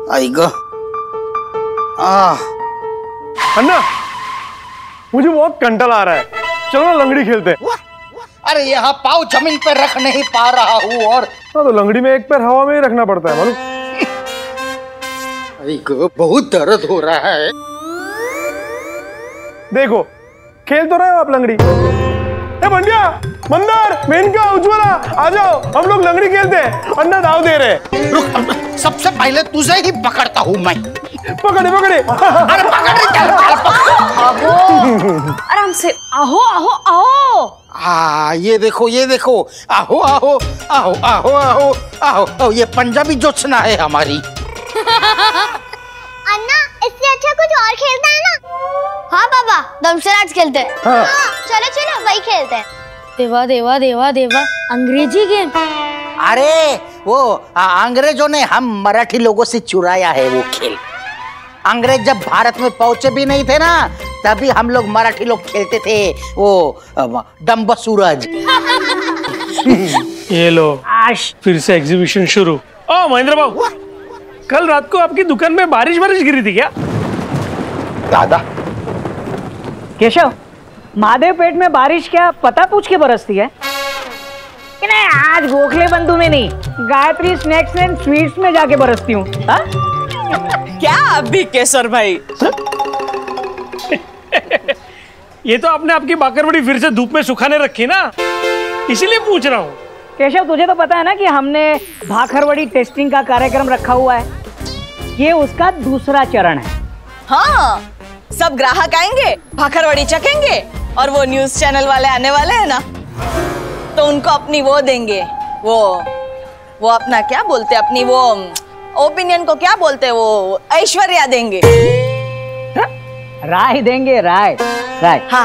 आई गो। अन्ना, मुझे बहुत कंटाल आ रहा है, चलो ना लंगड़ी खेलते हैं। अरे यहाँ पाँव जमीन पे रख नहीं पा रहा हूँ और तो लंगड़ी में एक पैर हवा में ही रखना पड़ता है मालूम। आई गो, बहुत दर्द हो रहा है। देखो खेल तो रहे हो आप लंगड़ी। बंडिया, मंदार, मेनका, उज्ज्वला, आ जाओ, हम लोग लंगड़ी खेलते हैं। अन्ना दाव दे रहे। रुक, सबसे पहले तुझे ही पकड़ता हूँ मैं। पकड़े पकड़े। अरे पकड़े, चल आराम से। आओ आओ आओ। ये देखो, ये देखो। आओ आओ आओ आओ आओ आओ आओ, ये पंजाबी जोत्सना है हमारी। अन्ना, इससे अच्छा कुछ और खेलता है ना? हाँ पापा, दमशराज खेलते हैं। हाँ। चलो चलो वही खेलते हैं। देवा देवा देवा देवा, अंग्रेजी गेम। अरे वो अंग्रेजों ने हम मराठी लोगों से चुराया है वो खेल। अंग्रेज जब भारत में पहुंचे भी नहीं थे ना, तभी हम लोग मराठी लोग खेलते थे वो डम्ब सूरज। ये लो, आज फिर से एग्जीबिशन शुरू। ओ महेंद्र बाबू, कल रात को आपकी दुकान में बारिश गिरी थी क्या? दादा केशव, महादेव पेट में बारिश क्या पता पूछ के बरसती है कि नहीं? आज गोखले बंधु में नहीं, गायत्री स्नैक्स एंड स्वीट्स में जाके बरसती हूँ। क्या अभी केसर भाई? ये तो आपने आपकी बाकरवड़ी फिर से धूप में सुखाने रखी ना, इसीलिए पूछ रहा हूँ। केशव, तुझे तो पता है ना कि हमने भाखरवड़ी टेस्टिंग का कार्यक्रम रखा हुआ है। ये उसका दूसरा चरण है। हाँ, सब ग्राहक आएंगे, भाखरवड़ी चखेंगे और वो न्यूज चैनल वाले आने वाले हैं ना, तो उनको अपनी वो देंगे, वो अपना क्या बोलते हैं, अपनी वो ओपिनियन को क्या बोलते हैं, वो ऐश्वर्या देंगे। राय देंगे, राय। हाँ,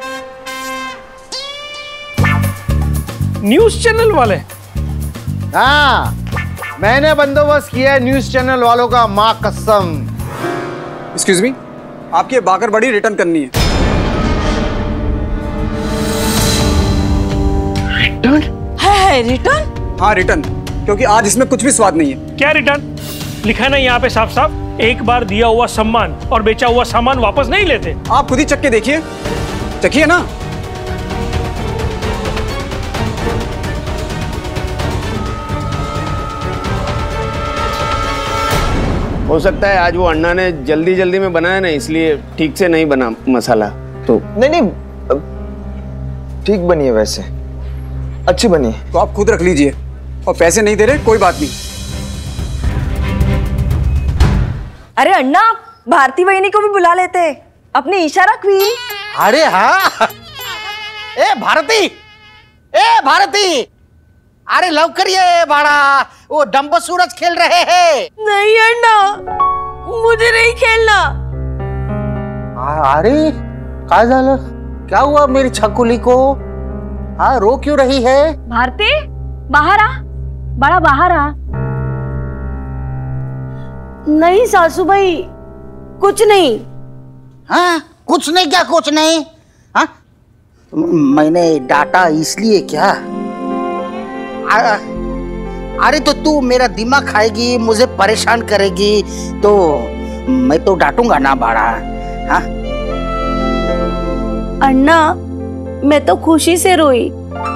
न्यूज चैनल वाले? हाँ, मैंने बंदोबस्त किया है न्यूज चैनल वालों का, माँ कसम। एक्सक्यूज मी, आपकी बाकरवड़ी रिटर्न करनी है। रिटर्न? है रिटर्न? हाँ रिटर्न, क्योंकि आज इसमें कुछ भी स्वाद नहीं है। क्या रिटर्न? लिखा है ना यहाँ पे साफ साफ, एक बार दिया हुआ सम्मान और बेचा हुआ सामान वापस नहीं लेते। आप खुद ही चख के देखिए, चखिए ना। हो सकता है आज वो अन्ना ने जल्दी जल्दी में बनाया ना, इसलिए ठीक से नहीं बना मसाला। तो नहीं, ठीक बनी है, वैसे अच्छी बनी है। तो आप खुद रख लीजिए, और पैसे नहीं दे रहे कोई बात नहीं। अरे अन्ना, भारती वहिनी को भी बुला लेते, अपनी इशारा क्वीन। अरे हाँ, ए भारती, ए भारती, अरे लवकर ये बाड़ा, वो डम्ब सूरज खेल रहे हैं। नहीं अन्ना, मुझे नहीं खेलना। अरे क्या झालं? क्या हुआ मेरी छकुली को? हाँ, रो क्यों रही है? भारती, बाहर आ, बड़ा बाहर आ। नहीं सासूबाई, कुछ नहीं। हाँ, कुछ नहीं? क्या कुछ नहीं? हाँ, मैंने डांटा इसलिए क्या? अरे तो तू मेरा दिमाग खाएगी, मुझे परेशान करेगी, तो मैं तो डांटूंगा ना बाड़ा। हाँ अन्ना, मैं तो खुशी से रोई।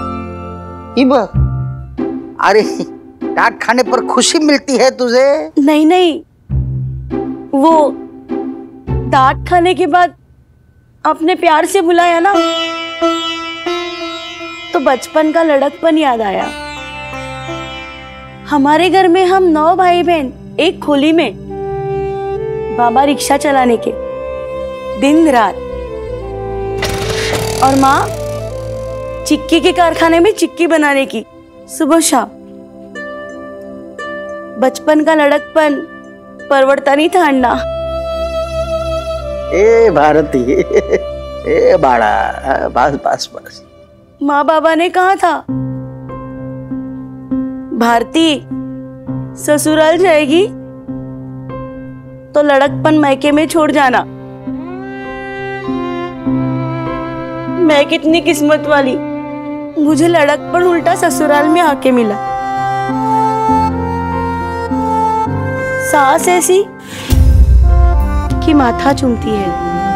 अरे डांट खाने पर खुशी मिलती है तुझे? नहीं नहीं, वो डांट खाने के बाद अपने प्यार से बुलाया ना, तो बचपन का लड़कपन याद आया। हमारे घर में हम 9 भाई बहन एक खोली में, बाबा रिक्शा चलाने के दिन रात, और माँ चिक्की के कारखाने में चिक्की बनाने की सुबह शाम। बचपन का लड़कपन परवड़ता नहीं था अन्ना। ए भारती, ए बाड़ा, बस बस बस। माँ बाबा ने कहा था, भारती ससुराल जाएगी तो लड़कपन मैके में छोड़ जाना। मैं कितनी किस्मत वाली, मुझे लड़कपन उल्टा ससुराल में आके मिला। सास ऐसी कि माथा चूमती है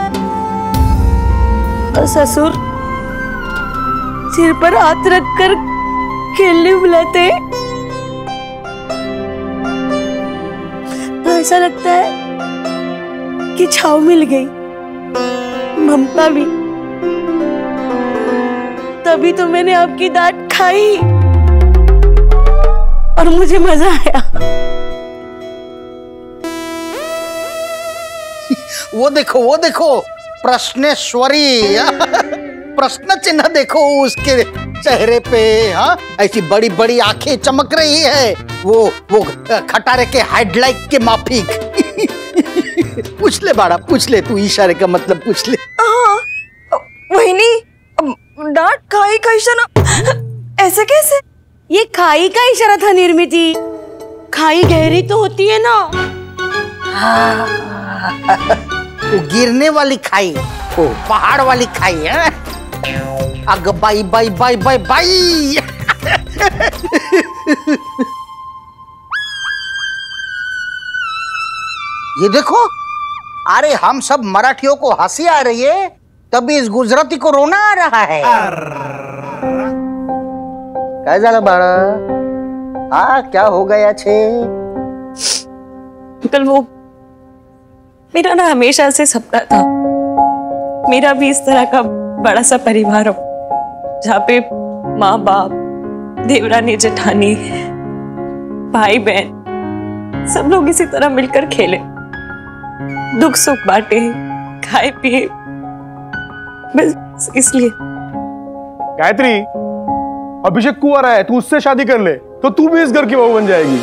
और ससुर सिर पर हाथ रखकर खेलने बुलाते हैं। तो ऐसा लगता है कि छाव मिल गई, ममता भी। तभी तो मैंने आपकी डांट खाई और मुझे मजा आया। वो देखो प्रश्नेश्वरी। प्रश्न चिन्ह देखो उसके चेहरे पे। हाँ, ऐसी बड़ी बड़ी आंखें चमक रही है, वो खटारे के हेडलाइट के माफिक। पूछ ले बाड़ा, पूछ ले, तू इशारे का मतलब पूछ ले। वहीनी, डांट खाई का इशारा ऐसे कैसे? ये खाई का इशारा था निर्मिति। खाई गहरी तो होती है ना। वो गिरने वाली खाई, वो पहाड़ वाली खाई है। अग बाई बाई बाई बाई बाई। ये देखो, अरे हम सब मराठियों को हंसी आ रही है, तभी इस गुजराती को रोना आ रहा है। क्या झाला बाळा? हाँ, क्या हो गया छे? अंकल, वो मेरा ना हमेशा से सपना था, मेरा भी इस तरह का बड़ा सा परिवार हो, जहाँ पे माँ बाप, देवरानी जेठानी, भाई बहन सब लोग इसी तरह मिलकर खेले, दुख सुख बांटे, खाए पिए। बस इसलिए। गायत्री, अभिषेक कुंवारा है, तू उससे शादी कर ले तो तू भी इस घर की बहू बन जाएगी।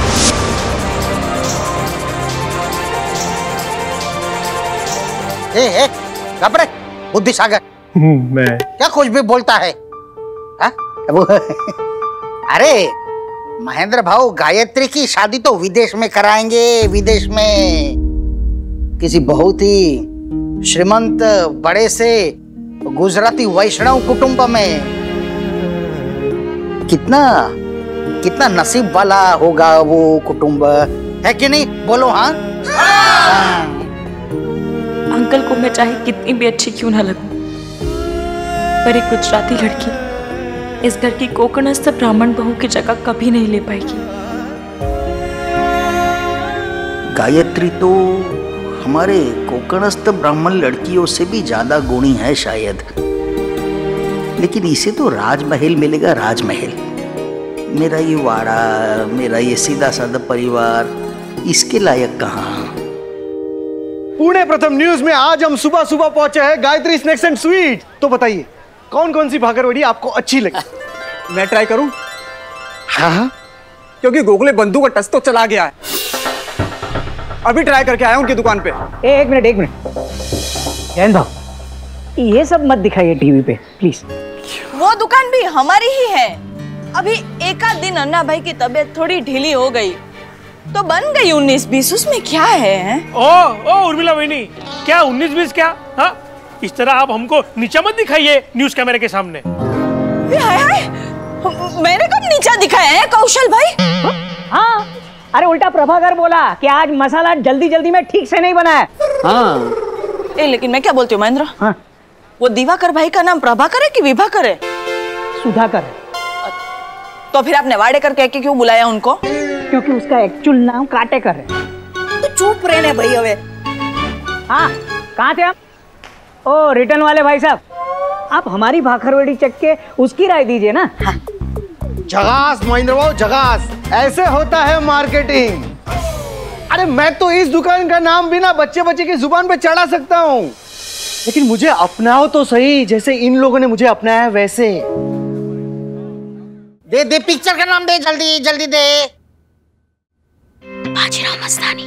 ए, घबरे, बुद्धि सागर। मैं क्या कुछ भी बोलता है? अरे महेंद्र भाऊ, गायत्री की शादी तो विदेश में कराएंगे, विदेश में किसी बहुत ही श्रीमंत बड़े से गुजराती वैष्णव कुटुंब में। कितना नसीब वाला होगा वो कुटुंब, है कि नहीं? बोलो। हाँ अंकल को मैं चाहे कितनी भी अच्छी क्यों ना लगूं, पर एक गुजराती लड़की इस घर की कोकणस्थ ब्राह्मण बहू की जगह कभी नहीं ले पाएगी। गायत्री तो हमारे कोकणस्थ ब्राह्मण लड़कियों से भी ज्यादा गुणी है शायद, लेकिन इसे तो राजमहल मिलेगा, राजमहल। मेरा ये वाड़ा, मेरा ये सीधा साधा परिवार इसके लायक कहाँ? पुणे प्रथम न्यूज में आज हम सुबह सुबह पहुंचे हैं गायत्री स्नैक्स एंड स्वीट। तो बताइए कौन कौन सी भाकरवड़ी आपको अच्छी लगी? मैं ट्राई करूं? हाँ, क्योंकि गोखले बंदूक का टच तो चला गया है। अभी ट्राई करके आया उनकी दुकान पे। एक मिनट जैन भाव, ये सब मत दिखाइए टीवी पे प्लीज। वो दुकान भी हमारी ही है। अभी एक आध दिन अन्ना भाई की तबीयत थोड़ी ढीली हो गई तो बन गई 19-20। उसमें क्या है? ओ उर्मिला बहनी, क्या 19-20 क्या? हाँ, इस तरह आप हमको नीचा मत दिखाइए न्यूज कैमरे के सामने। हाय, मैंने कब नीचा दिखाया है कौशल भाई? हाँ, अरे उल्टा प्रभाकर बोला कि आज मसाला जल्दी जल्दी में ठीक से नहीं बना है। हाँ। लेकिन मैं क्या बोलती हूँ महेंद्र? हाँ? वो दिवाकर भाई का नाम प्रभाकर है कि विभाकर है? सुधाकर है। तो फिर आपने वाडेकर कह के क्यों बुलाया उनको? क्योंकि उसका एक्चुअल नाम काटेकर है। तो चुप रहने भाई हवे। हाँ, कहाँ थे आप? ओ, रिटर्न वाले भाई साहब, आप हमारी भाखरवड़ी चेक के उसकी राय दीजिए ना। हाँ। झगास महेंद्र भाऊ, झगास। ऐसे होता है मार्केटिंग। अरे मैं तो इस दुकान का नाम बिना बच्चे की जुबान पे चढ़ा सकता हूँ, लेकिन मुझे अपनाओ तो सही, जैसे इन लोगों ने मुझे अपनाया वैसे। दे पिक्चर का नाम दे, जल्दी जल्दी दे। बाजीराव मस्तानी।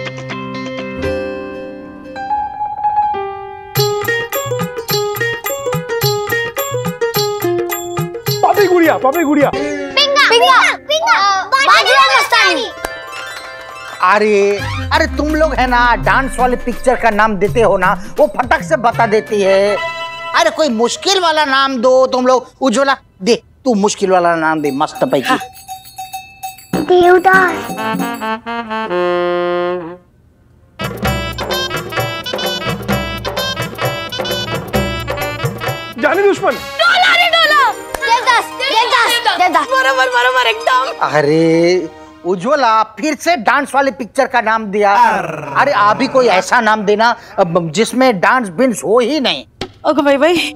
पापी गुड़िया। बाजीराव मस्तानी। अरे तुम लोग है ना, डांस वाले पिक्चर का नाम देते हो ना, वो फटक से बता देती है। अरे कोई मुश्किल वाला नाम दो तुम लोग। उज्ज्वला दे, तू मुश्किल वाला नाम दे, मस्त पैकी। देवदास। जानी दुश्मन। डोला रे डोला। देवदास देवदास देवदास। बराबर बराबर एकदम। अरे उज्ज्वला, फिर से डांस वाले पिक्चर का नाम दिया। अरे अभी कोई ऐसा नाम देना जिसमें डांस बिंस हो ही नहीं। ओके भाई भाई।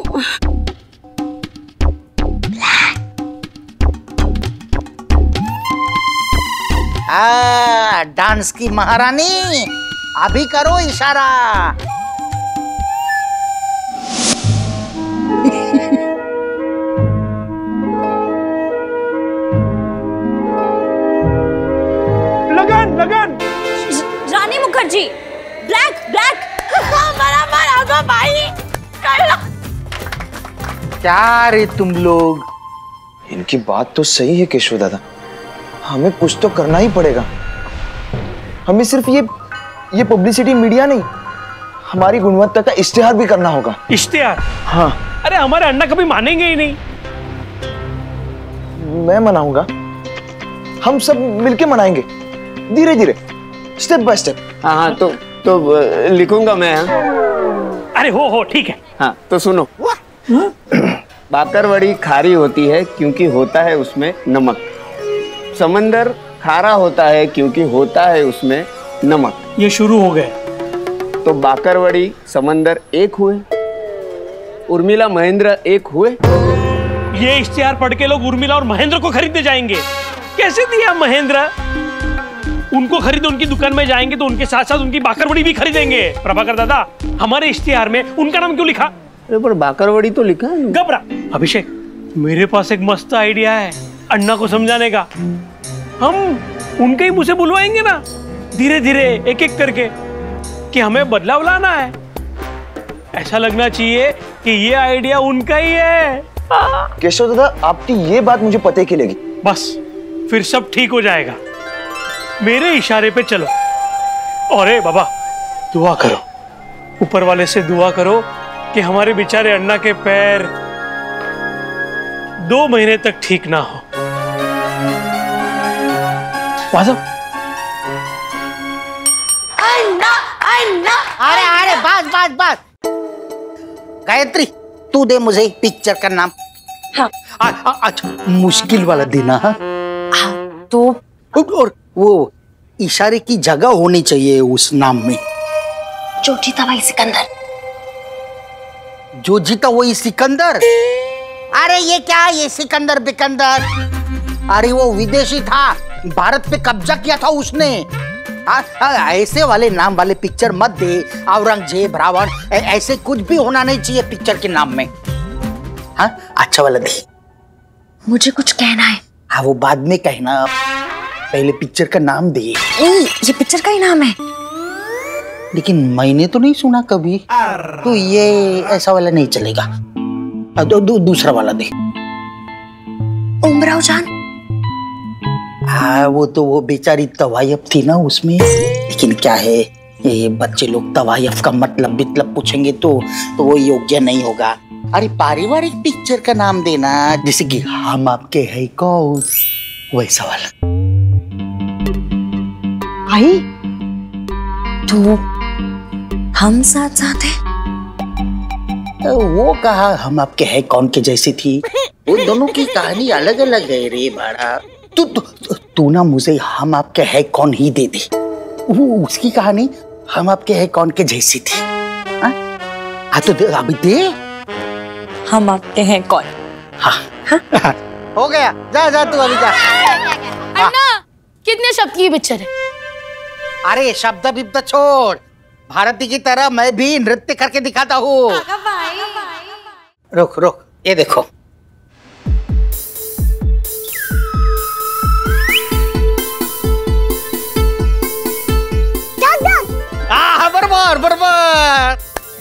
डांस की महारानी, अभी करो इशारा। लगन लगन। रानी मुखर्जी। Black Black. बराबर आगो भाई। क्या रे तुम लोग? इनकी बात तो सही है केशव दादा, हमें कुछ तो करना ही पड़ेगा। हमें सिर्फ ये पब्लिसिटी मीडिया नहीं, हमारी गुणवत्ता का इश्तिहार भी करना होगा। इश्तिहार? हाँ। अरे हमारे अण्णा कभी मानेंगे ही नहीं। मैं मनाऊंगा, हम सब मिलके मनाएंगे, धीरे धीरे, स्टेप बाय स्टेप। हाँ तो लिखूंगा मैं। अरे हो ठीक है। हाँ तो सुनो। बाकरवड़ी खारी होती है क्योंकि होता है उसमें नमक। समंदर खारा होता है क्योंकि होता है उसमें नमक। ये शुरू हो गए। तो बाकरवड़ी समंदर एक हुए, उर्मिला महेंद्र एक हुए। ये इश्तिहार पढ़ के लोग उर्मिला और महेंद्र को खरीदने जाएंगे। कैसे दिया महेंद्र? उनको खरीदो, उनकी दुकान में जाएंगे तो उनके साथ साथ उनकी बाकरवड़ी भी खरीदेंगे। प्रभाकर दादा, हमारे इश्तिहार में उनका नाम क्यों लिखा? अरे पर बाकरवड़ी तो लिखा है। घबरा। अभिषेक, मेरे पास एक मस्त आइडिया है अन्ना को समझाने का। हम उनके ही मुंह से बुलवाएंगे ना, धीरे धीरे एक एक करके, कि हमें बदलाव लाना है। ऐसा लगना चाहिए कि ये आइडिया उनका ही है। केशव दादा, आपकी ये बात मुझे पते की लगी। बस फिर सब ठीक हो जाएगा। मेरे इशारे पे चलो। अरे बाबा, दुआ करो, ऊपर वाले से दुआ करो कि हमारे बेचारे अन्ना के पैर 2 महीने तक ठीक ना हो। वाजब। अन्ना अन्ना। अरे बस। गायत्री, तू दे मुझे एक पिक्चर का नाम। हाँ। अच्छा, मुश्किल वाला देना। हाँ तो और वो इशारे की जगह होनी चाहिए उस नाम में। जो जीता वही सिकंदर। जो जीता वही सिकंदर? अरे ये क्या, ये सिकंदर बिकंदर? अरे वो विदेशी था, भारत पे कब्जा किया था उसने। ऐसे वाले नाम वाले पिक्चर मत दे। औरंगजेब, रावण, ऐसे कुछ भी होना नहीं चाहिए पिक्चर के नाम में। हाँ, अच्छा वाला दे। मुझे कुछ कहना है। हाँ, वो बाद में कहना, पहले पिक्चर का नाम दे। ये पिक्चर का ही नाम है। लेकिन मैंने तो नहीं सुना कभी। तो ये ऐसा वाला नहीं चलेगा। दूसरा वाला दे। उमराव जान। हाँ, वो बेचारी तवायफ थी ना उसमें। लेकिन क्या है, ये बच्चे लोग तवायफ का मतलब पूछेंगे तो वो योग्य नहीं होगा। अरे पारिवारिक पिक्चर का नाम देना, जैसे कि हम आपके है कौन, वैसा वाला। भाई तो हम साथ साथ हैं। वो कहा हम आपके है कौन के जैसी थी। वो दोनों की कहानी अलग अलग है रे बड़ा। तू ना मुझे हम आपके है कौन ही दे दे। वो उसकी कहानी हम आपके है कौन के जैसी थी। हाँ तो अभी दे। हम आपके हैं कौन। हाँ। हो गया, जा तू अभी जा। अन्ना, कितने शब्द की पिक्चर है? अरे शब्द बिब्द छोड़, भारती की तरह मैं भी नृत्य करके दिखाता हूँ। रुक, ये देखो। बरोबर।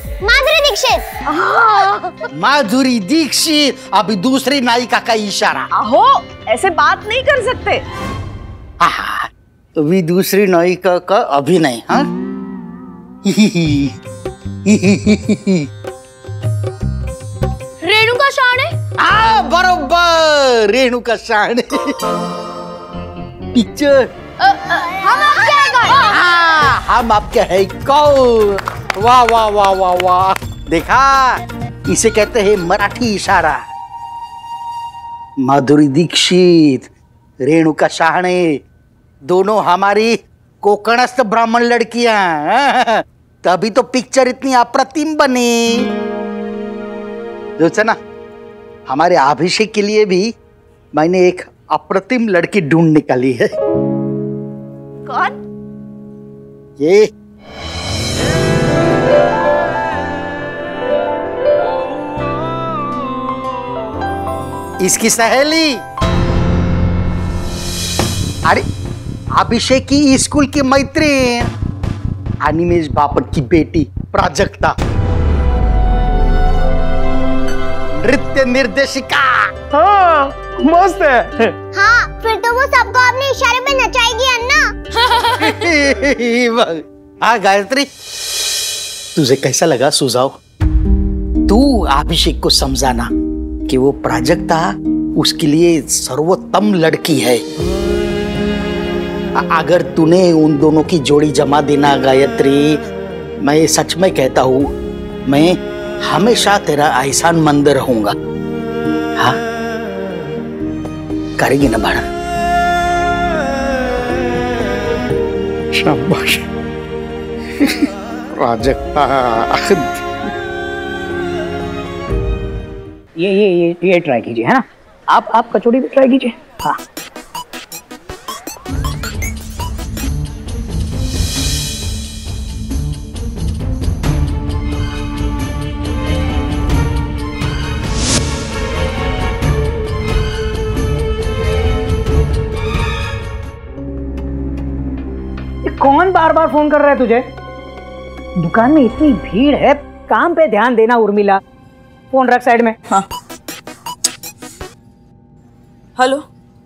माधुरी दीक्षित। अभी दूसरी नायिका का इशारा। आहो, ऐसे बात नहीं कर सकते। अभी दूसरी नायिका का अभिनय। हाँ रेणुका शाणे। बरोबर, रेणुका शाणे। पिक्चर। हम आपके हैं कौन? हाँ, हम आपके हैं कौन? वाह वाह वाह वाह वाह, देखा, इसे कहते हैं मराठी इशारा। माधुरी दीक्षित, रेणुका शहाणे, दोनों हमारी कोकणस्थ ब्राह्मण लड़कियां, तभी तो पिक्चर इतनी अप्रतिम बनी। जो है ना, हमारे अभिषेक के लिए भी मैंने एक अप्रतिम लड़की ढूंढ निकाली है। कौन? ये इसकी सहेली, अरे अभिषेक की स्कूल की मैत्रीण, अनिमेश बापट की बेटी प्राजक्ता, नृत्य निर्देशिका। हाँ, मस्त है। हाँ, फिर तो वो सबको अपने इशारे पे नचाएगी अन्ना। हाँ गायत्री, तुझे कैसा लगा सुझाव? तू अभिषेक को समझाना कि वो प्राजक्ता उसके लिए सर्वोत्तम लड़की है। अगर तूने उन दोनों की जोड़ी जमा देना गायत्री, मैं सच में कहता हूँ, मैं हमेशा तेरा एहसान मंद रहूंगा। हाँ, करेगी ना भाड़ा? शाबाश। प्राजक्ता, ये ट्राई कीजिए, है ना? आप कचौड़ी भी ट्राई कीजिए। हाँ, कौन बार बार फोन कर रहा है तुझे? दुकान में इतनी भीड़ है, काम पे ध्यान देना उर्मिला। फोन रख साइड में। हाँ। हेलो।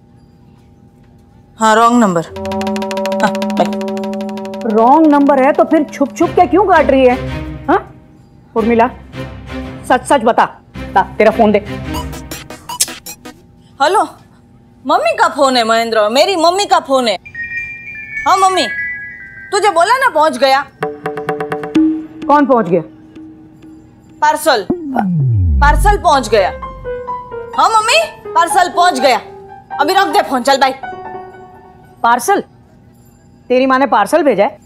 हाँ, रॉन्ग नंबर। हाँ, बाय। रॉन्ग नंबर है तो फिर छुप छुप के क्यों काट रही है? हाँ उर्मिला, सच सच बता, तेरा फोन दे। हेलो, मम्मी का फोन है महेंद्र, मेरी मम्मी का फोन है। हाँ मम्मी, तुझे बोला ना पहुंच गया। कौन पहुंच गया? पार्सल पहुंच गया। हाँ मम्मी, पार्सल पहुंच गया। अभी रख दे फोन, चल बाय। पार्सल? तेरी माँ ने पार्सल भेजा है?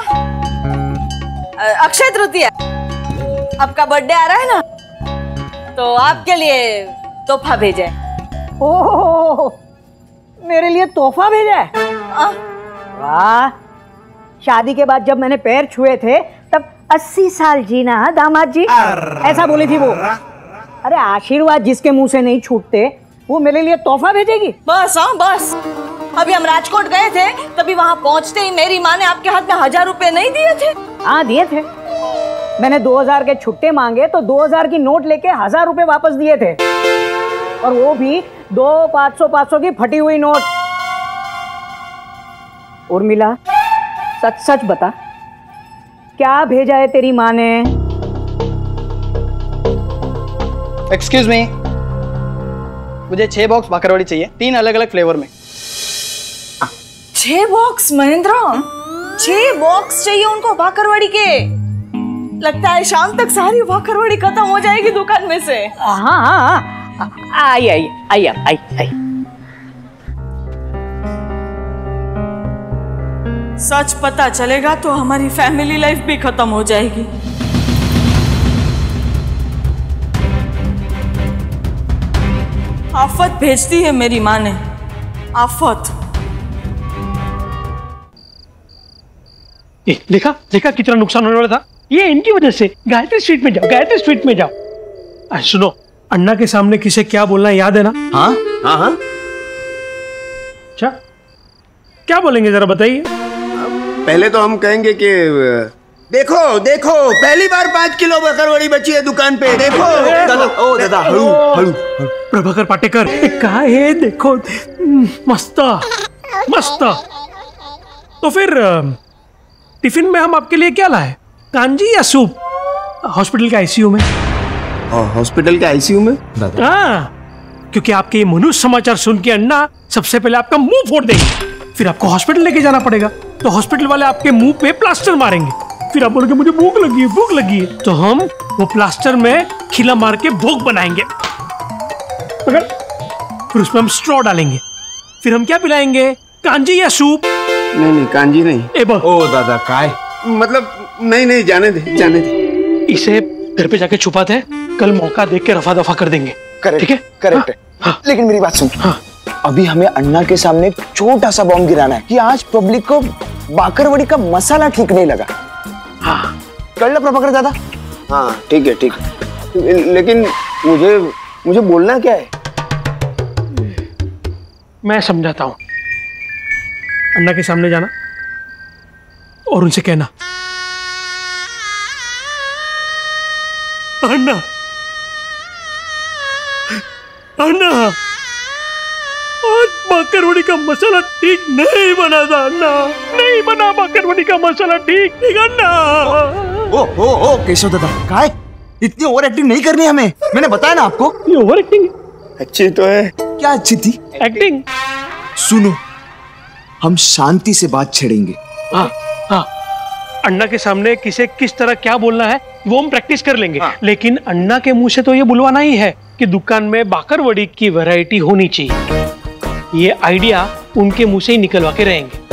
अक्षय तृतीया, आपका बर्थडे आ रहा है ना, तो आपके लिए तोहफा भेजा है। ओह, मेरे लिए तोहफा भेजा है? वाह, शादी के बाद जब मैंने पैर छुए थे तब 80 साल जीना दामाद जी, ऐसा बोली थी वो। अरे आशीर्वाद जिसके मुंह से नहीं छूटते, वो मेरे लिए तोहफा भेजेगी? बस, हाँ बस। अभी हम राजकोट गए थे, तभी वहां पहुंचते ही मेरी माँ ने आपके हाथ में 1000 रुपए नहीं दिए थे? हाँ दिए थे। मैंने 2000 के छुट्टे मांगे तो 2000 की नोट लेके 1000 रुपए वापस दिए थे, और वो भी 2 500 की फटी हुई नोट। उर्मिला, सच सच बता, क्या भेजा है तेरी माँ ने? एक्सक्यूज मी, मुझे 6 बॉक्स भाकरवाड़ी चाहिए, 3 अलग अलग फ्लेवर में। 6 बॉक्स महेंद्र? 6 बॉक्स चाहिए उनको भाकरवाड़ी के? लगता है शाम तक सारी भाकरवाड़ी खत्म हो जाएगी दुकान में से। हाँ हाँ, आई। सच पता चलेगा तो हमारी फैमिली लाइफ भी खत्म हो जाएगी। आफत भेजती है मेरी माँ ने, आफत। देखा कितना नुकसान होने वाला था। ये इनकी वजह से। गायत्री स्ट्रीट में जाओ, गायत्री स्ट्रीट में जाओ। सुनो, अन्ना के सामने किसे क्या बोलना याद है ना? हाँ हाँ हाँ। अच्छा, क्या बोलेंगे जरा बताइए। पहले तो हम कहेंगे कि देखो देखो, पहली बार 5 किलो बकरवाड़ी बची है दुकान पे, देखो। ओ दादा, हळू। प्रभाकर पाटेकर, क्या है देखो, मस्त मस्त। तो फिर टिफिन में हम आपके लिए क्या लाए? कांजी या सूप? हॉस्पिटल के आईसीयू में। हॉस्पिटल के आईसीयू में? हाँ, क्योंकि आपके ये मनुष्य समाचार सुन के अन्ना सबसे पहले आपका मुंह फोड़ देंगे, फिर आपको हॉस्पिटल लेके जाना पड़ेगा, तो हॉस्पिटल वाले आपके मुंह पे प्लास्टर मारेंगे, फिर आप बोलोगे मुझे भूख लगी है, भूख लगी है, तो हम वो प्लास्टर में खिला मार के भूख बनाएंगे, फिर उसमें हम स्ट्रॉ डालेंगे, फिर हम क्या पिलाएंगे, कांजी या सूप? नहीं कांजी नहीं। ओ दादा काय मतलब नहीं जाने दे। इसे घर पे जाके छुपाते हैं, कल मौका देख के रफा दफा कर देंगे। ठीक है? करेक्ट है। हाँ। लेकिन मेरी बात सुन। हाँ। अभी हमें अन्ना के सामने एक छोटा सा बॉम्ब गिराना है कि आज पब्लिक को बाकरवड़ी का मसाला ठीक नहीं लगा। हाँ। कर लो प्रभाकर दादा। हाँ ठीक है। लेकिन मुझे बोलना क्या है? मैं समझाता हूँ। अन्ना के सामने जाना और उनसे कहना, अन्ना आज बाकरवड़ी का मसाला ठीक नहीं बना था, अन्ना नहीं बना बाकरवड़ी का मसाला ठीक अन्ना। ओ केशव दादा काय इतनी ओवर एक्टिंग नहीं करनी हमें, मैंने बताया ना आपको। ये ओवर एक्टिंग अच्छी तो है। क्या अच्छी थी? एक्टिंग। सुनो, हम शांति से बात छेड़ेंगे। हाँ अन्ना के सामने किसे किस तरह क्या बोलना है वो हम प्रैक्टिस कर लेंगे। हाँ। लेकिन अन्ना के मुंह से तो ये बुलवाना ही है कि दुकान में बाकरवड़ी की वैरायटी होनी चाहिए। ये आइडिया उनके मुंह से ही निकलवा के रहेंगे।